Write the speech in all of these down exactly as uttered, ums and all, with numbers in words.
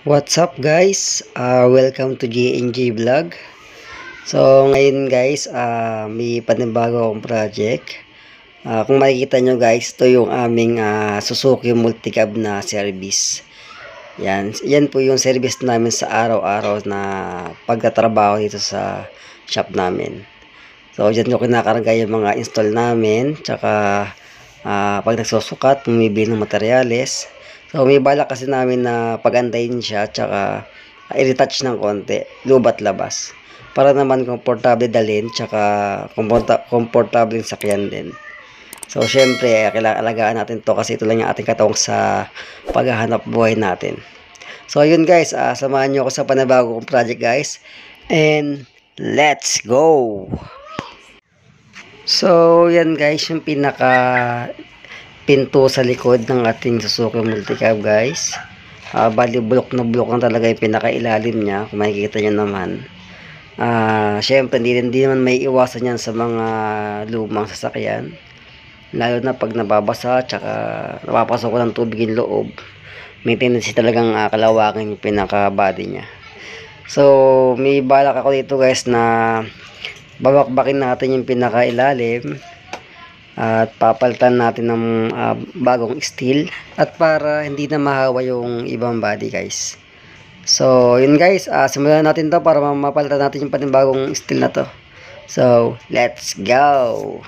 What's up guys? Uh, welcome to J N J Vlog. So ngayon guys, uh, may panibago akong project. Uh, kung makikita nyo guys, ito yung aming uh, Suzuki Multicab na service. Yan, yan po yung service namin sa araw-araw na pagtatrabaho dito sa shop namin. So dyan yung kinakarga yung mga install namin, tsaka uh, pag nagsusukat, bumibili ng materyales. So may balak kasi namin na pagandahin siya, tsaka uh, i-retouch ng konti, lubat labas, para naman komportable dalhin, tsaka komportable sakyan din. So syempre kailangan alagaan natin to kasi ito lang yung ating katawang sa paghahanap buhay natin. So yun guys, uh, samahan nyo ako sa panabago kong project guys, and let's go! So yan guys, yung pinaka pinto sa likod ng ating Suzuki Multicab guys. Uh, bali bulok na bulok na talaga yung pinakailalim niya, kung makikita nyo naman. Uh, Siyempre hindi, hindi naman may iwasan yan sa mga lumang sasakyan, lalo na pag nababasa tsaka napapasok ko ng tubig yung loob. May tendency talagang uh, kalawakan yung pinaka body niya. So may balak ako dito guys na babakbakin natin yung pinakailalim at papalitan natin ng uh, bagong steel, at para hindi na mahawa yung ibang body guys. So yun guys, uh, simulan natin to para mapalitan natin yung panibagong steel na to. So let's go!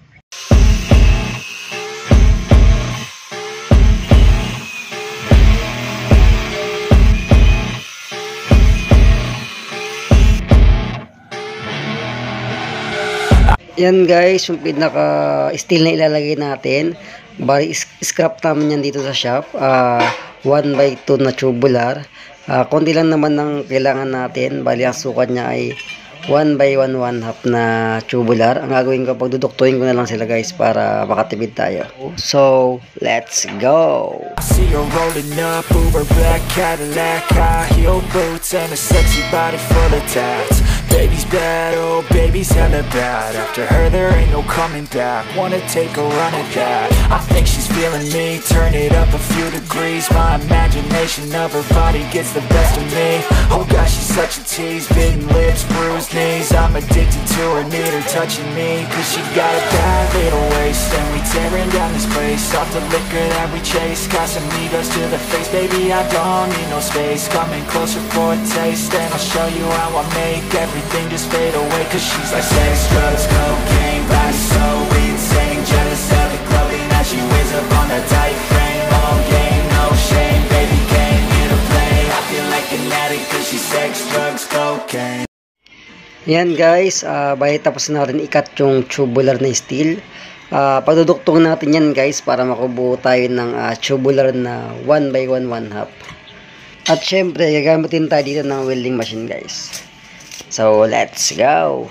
Yan guys, yung pinaka steel na ilalagay natin. Bali scrap namin yan dito sa shop. uh, one by two na tubular. uh, Konti lang naman ng kailangan natin. Bali ang sukat niya ay one by one one half na tubular. Ang gagawin ko, pagduduktuin ko na lang sila guys para makatipid tayo. So let's go! I see her rolling up, Uber black Cadillac, high heel boots and a sexy body full of tats. Baby's bad, oh baby's hella bad. After her there ain't no coming back. Wanna take a run at that. I think she's feeling me, turn it up a few degrees. My imagination of her body gets the best of me. Oh gosh, she's such a tease, bitten lips, bruised knees. I'm addicted to her, need her touching me, cause she got a bad little waist. And we tearing down this place, off the liquor that we chase. Got some egos to the face, baby I don't need no space. Coming closer for a taste, and I'll show you how I make everything just fade away. Cause she's like sex, drugs, cocaine, body so insane. Jealous of the clothing that she wears up on a tight frame. All game, no shame, baby came here to play. I feel like an addict cause she's sex, drugs, cocaine. Yan guys, uh, bali tapos natin ikat yung tubular na steel. uh, Pagduduktong natin yan guys para makubuo tayo ng uh, tubular na one by one one half. At syempre gagamitin tayo dito ng welding machine guys. So let's go!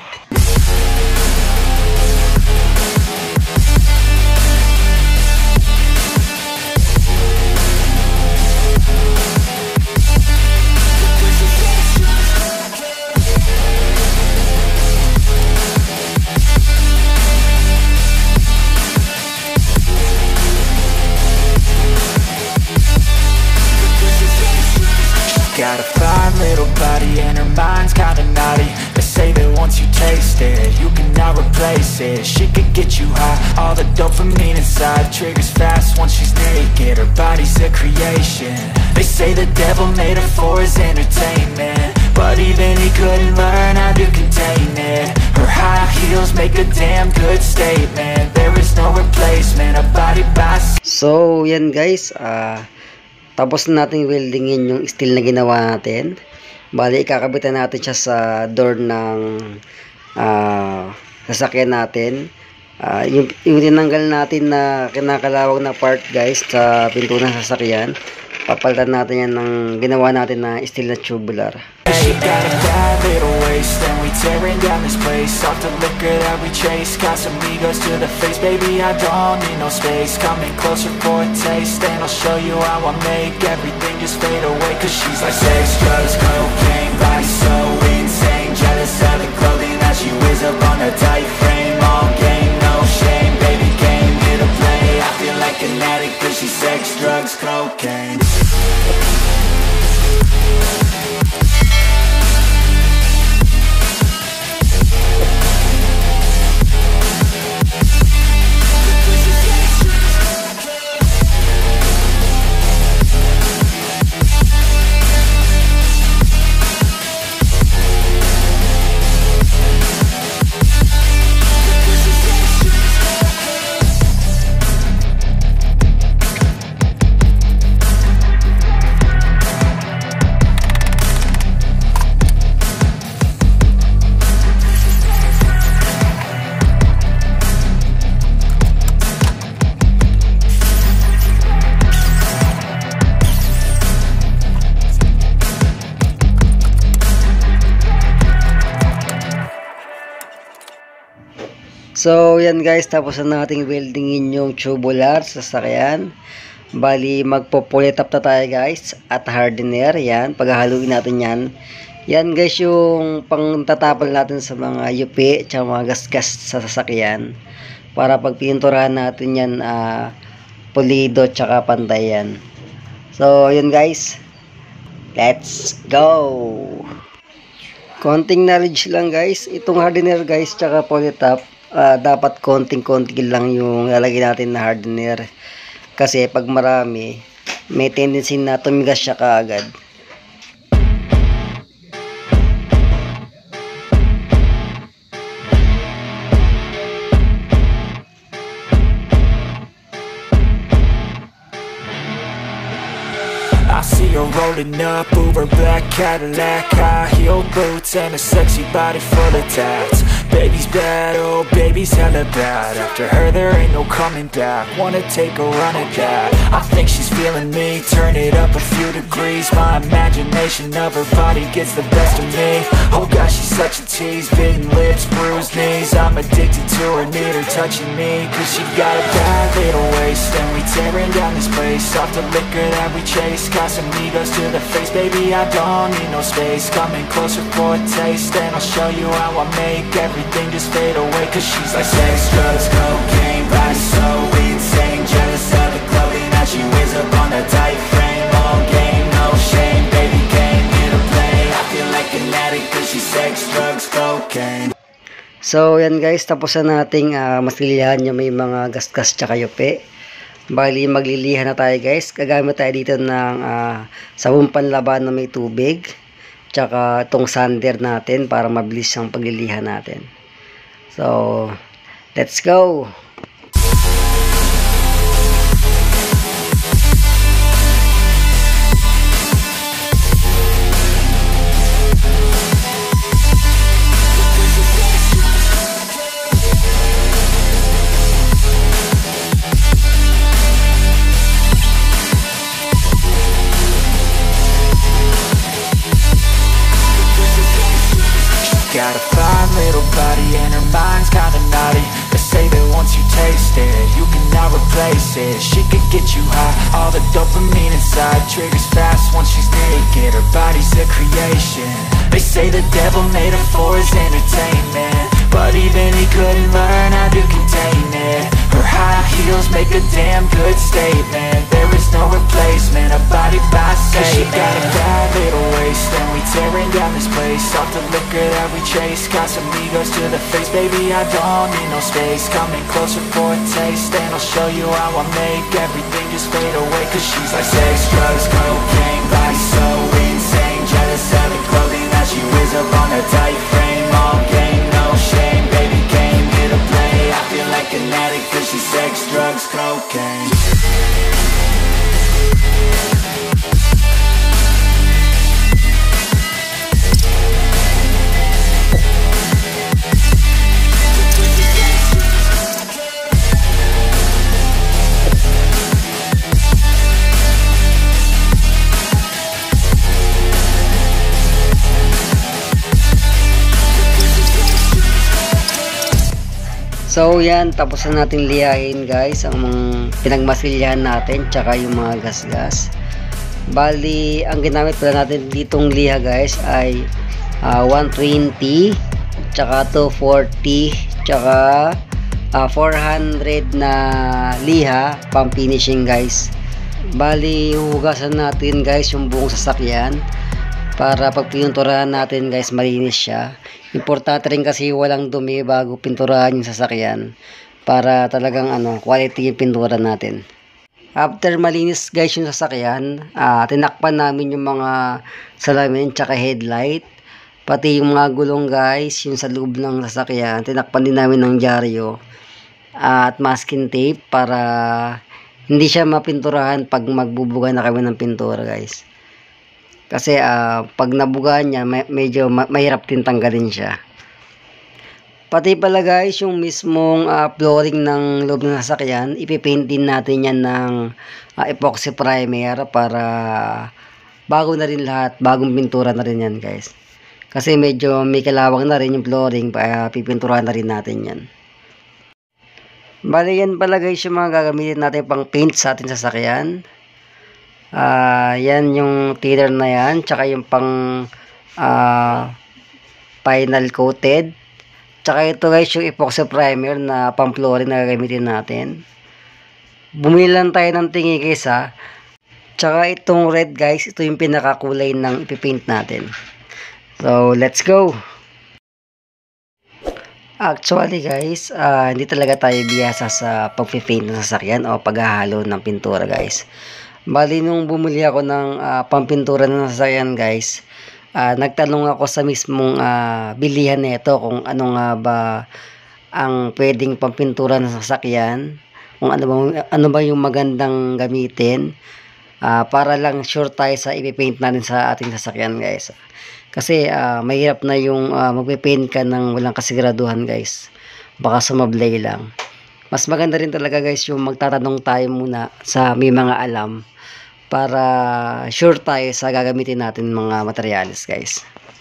Got a fine little body and her mind's kinda naughty. They say that once you taste it, you cannot replace it. She could get you high, all the dopamine inside. Triggers fast once she's naked, her body's a creation. They say the devil made her for his entertainment, but even he couldn't learn how to contain it. Her high heels make a damn good statement. There is no replacement, a body by... So yan guys, ah uh, tapos natin weldingin yung steel na ginawa natin. Bali ikakabitan natin siya sa door ng uh, sasakyan natin. uh, yung, yung tinanggal natin na kinakalawag na part guys sa pinto ng sasakyan, papalitan natin yan ng ginawa natin na steel na tubular. She got a bad little waist, and we tearing down this place. Off the liquor that we chase, got some egos to the face. Baby, I don't need no space. Coming closer for a taste, and I'll show you how I make everything just fade away. Cause she's like sex, drugs, cocaine, body so insane. Jealous of the clothing that she wears up on a tight frame. All game, no shame, baby came here to play. I feel like an addict cause she's sex, drugs, cocaine. So, yan guys, tapos na nating weldingin yung tubular sa sasakyan. Bali, magpo-polytop na tayo guys at hardener. Yan, paghahaluin natin yan. Yan guys yung pangtatapal natin sa mga yupi at mga gasgas sa sasakyan. Para pag pininturahan natin yan, uh, pulido tsaka pantay yan. So, yun guys. Let's go! Konting knowledge lang guys. Itong hardener guys tsaka polytop, uh, dapat konting-konti lang yung lalagay natin na hardener. Kasi pag marami, may tendency na tumigas siya kaagad. I see her rolling up, Uber black Cadillac, high heel boots and a sexy body full of tats. Baby's bad, oh baby's hella bad. After her there ain't no coming back. Wanna take a run at that. I think she's feeling me, turn it up a few degrees. My imagination of her body gets the best of me. Oh gosh, she's such a tease, bitten lips, bruised knees. I'm addicted to her, need her touching me. Cause she got a bad little waist, and we tearing down this place. Off the liquor that we chase, Casamigos to the face, baby, I don't need no space. Coming closer for a taste, and I'll show you how I make everything just fade away. Cause she's like sex, drugs, cocaine, body so insane. Jealous of the clothing that she wears up on a tight frame. All game, no shame, baby came here to play. I feel like an addict cause she's sex, drugs, cocaine. So, yan guys, tapos na nating uh, masilyahan yung may mga gasgas tsaka yupi. Bali, maglilihan na tayo guys. Gagamit tayo dito ng uh, sabong panlaban na may tubig. Tsaka itong sander natin para mabilis ang paglilihan natin. So, let's go! Got a fine little body and her mind's kinda naughty. They say that once you taste it, you cannot replace it. She could get you high, all the dopamine inside triggers fast once she's naked. Her body's a creation. They say the devil made her for his entertainment, but even he couldn't learn how to contain it. Her high heels make a damn good statement. There is no replacement, a body by Satan. Cause she got a bad little waist, and we tearing down this place. Off the liquor that we chase, Casamigos to the face, baby, I don't need no space. Coming closer for a taste, and I'll show you how I make everything just fade away. Cause she's like sex, drugs, cocaine, body so insane. Jealous of the clothing that she wears up on her tight frame. All game, no shame, baby came here to play. I feel like an addict cause she's sex, drugs, cocaine. So yan, tapos na natin liyahin guys ang mga pinagmasilyahan natin tsaka yung mga gasgas. Bali, ang ginamit pala natin ditong liha guys ay uh, one twenty tsaka two forty tsaka uh, four hundred na liha pang finishing guys. Bali, hugasan natin guys yung buong sasakyan para pag pininturahan natin guys malinis siya. Importante rin kasi walang dumi bago pinturahan yung sasakyan para talagang ano, quality yung pintura natin. After malinis guys yung sasakyan, uh, tinakpan namin yung mga salamin tsaka headlight, pati yung mga gulong guys, yung sa loob ng sasakyan, tinakpan din namin ng dyaryo uh, at masking tape para hindi siya mapinturahan pag magbubuga na kami ng pintura guys. Kasi uh, pag nabugaan niya, may, medyo ma mahirap din tanggalin siya. Pati pala guys, yung mismong uh, flooring ng loob ng sasakyan, ipipaint din natin yan ng uh, epoxy primer para bago na rin lahat, bagong pintura na rin yan guys. Kasi medyo may kalawang na rin yung flooring, uh, pipinturahan na rin natin yan. Bali yan pala guys yung mga gagamitin natin pang paint sa ating sasakyan. Ah, yan yung thinner na yan, tsaka yung pang ah, final coated. Tsaka ito guys yung epoxy primer na pang flooring na gagamitin natin. Bumili lang tayo ng tingi guys ha. Tsaka itong red guys, ito yung pinakakulay ng ipipaint natin. So let's go! Actually guys, uh, hindi talaga tayo biyasa sa pag-paint ng sasakyan o paghahalo ng pintura guys. Bali nung bumili ako ng uh, pampintura ng sasakyan guys, uh, nagtanong ako sa mismong uh, bilihan nito kung ano nga ba ang pwedeng pampintura ng sasakyan, kung ano ba, ano ba yung magandang gamitin, uh, para lang sure tayo sa ipipaint natin sa ating sasakyan guys. Kasi uh, mahirap na yung uh, magpipaint ka ng walang kasiguraduhan guys. Baka sumablay lang. Mas maganda rin talaga guys yung magtatanong tayo muna sa may mga alam para sure tayo sa gagamitin natin mga materials guys.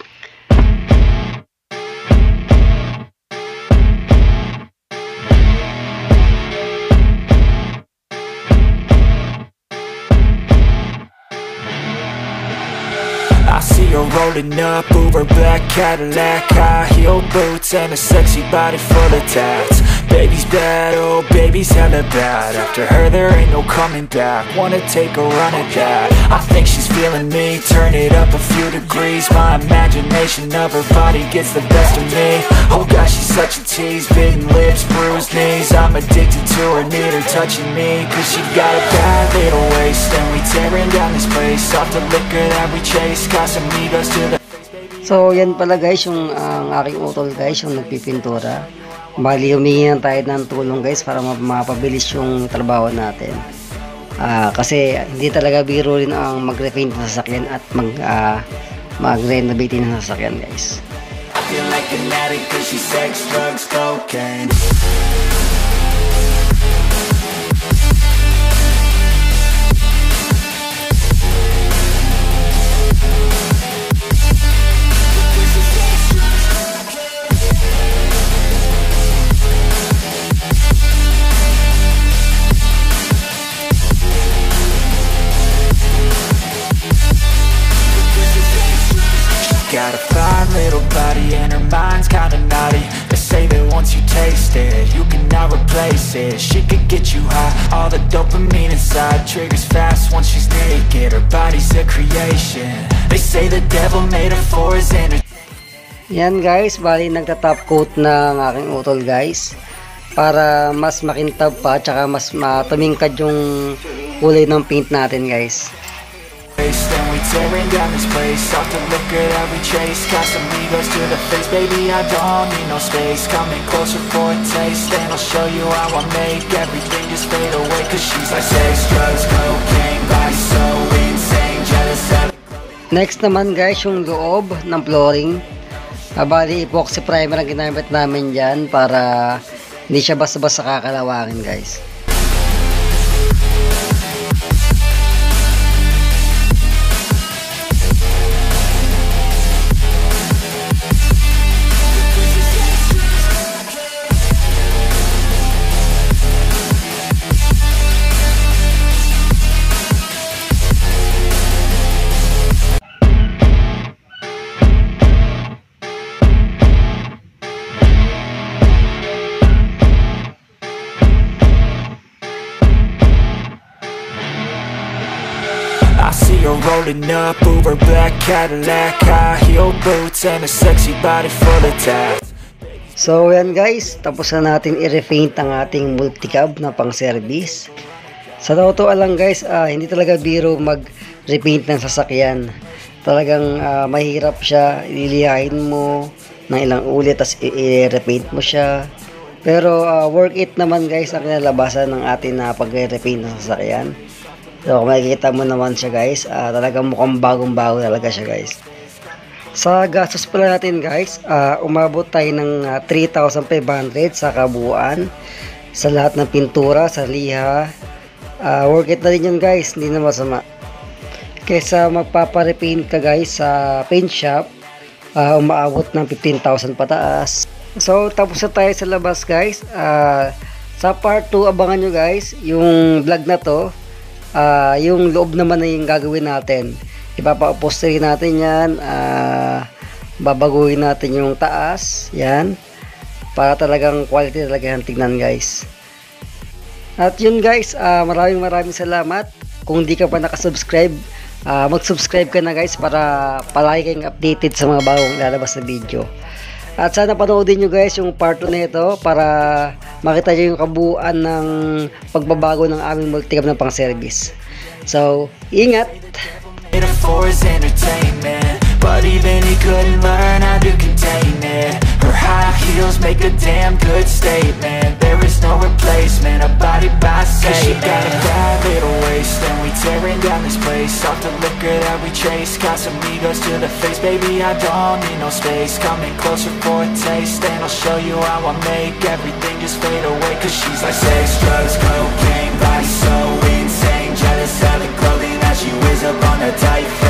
I see her rolling up, Uber black Cadillac, high heel boots and a sexy body full of tats. Baby's bad, oh baby's hella bad. After her there ain't no coming back. Wanna take a run at that. I think she's feeling me, turn it up a few degrees. My imagination of her body gets the best of me. Oh gosh, she's such a tease, bitten lips, bruised knees. I'm addicted to her, need her touching me, cause she got a bad little waist. And we tearing down this place, off the liquor that we chase. Casamigos to the... So yan pala guys yung ang uh, aking utol guys, yung nagpipintura. Bali humingi na tayo ng tulong guys para mapabilis yung trabaho natin. Uh, kasi hindi talaga biro rin ang mag-repaint ng sasakyan at mag uh, mag-renovate ng sasakyan guys. I feel like an addict cause she's sex, drugs, cocaine. Got a fine little body and her mind's kinda naughty. They say that once you taste it, you cannot replace it. She could get you high, all the dopamine inside triggers fast once she's naked. Her body's a creation. They say the devil made her for his entertainment. Yan guys, bali nagta-top coat ng aking utol guys para mas makintab pa tsaka mas matumingkad yung kulay ng paint natin guys. Then we tearing down this place, off the liquor that we chase. Casamigos to the face, baby I don't need no space. Coming closer for a taste, and I'll show you how I make everything just fade away. Cause she's like sex, drugs, cocaine, body so insane, jealous of... Next naman guys yung loob ng flooring. Ah, bali epoxy primer ang ginamit namin dyan para hindi siya basta-basta kakalawangin guys. Rolling up, Uber black Cadillac, high heel boots and a sexy body full of tats. So yan guys, tapos na natin i-repaint ang ating multicab na pang service. Sa totoo lang guys, uh, hindi talaga biro mag-repaint ng sasakyan. Talagang uh, mahirap siya, ililihain mo ng ilang ulit tas i-repaint mo siya. Pero uh, worth it naman guys ang kinalabasan ng atin na pag-repaint ng sasakyan. So kung makikita mo naman siya guys, uh, talagang mukhang bagong bago talaga siya guys. Sa gastos pala natin guys, uh, umabot tayo ng uh, three thousand five hundred sa kabuuan. Sa lahat ng pintura, sa liha. Uh, worth it na rin yun guys, hindi na masama. Kesa magpaparepaint ka guys sa paint shop, uh, umaabot ng fifteen thousand pataas. So tapos na tayo sa labas guys. Uh, Sa part two, abangan nyo guys, yung vlog na to, uh, yung loob naman na yung gagawin natin. Ipapa-upholstery natin yan, uh, babaguhin natin yung taas, yan, para talagang quality talaga yung tignan guys. At yun guys, uh, maraming maraming salamat. Kung di ka pa nakasubscribe, uh, mag-subscribe ka na guys para palagi kayong updated sa mga bagong lalabas na video. At sana panoodin nyo guys yung part two na ito para makita nyo yung kabuuan ng pagbabago ng aming multicam na pang service. So, ingat! For his entertainment, but even he couldn't learn how to contain it. Her high heels make a damn good statement. There is no replacement, a body by Satan. She got a bad little waist, and we tearing down this place off the liquor that we chase. Got some egos to the face, baby, I don't need no space. Coming closer for a taste, and I'll show you how I make everything just fade away. Cause she's like sex, drugs, cocaine, body so insane. Jealous of the clothing that she wears up on her tight.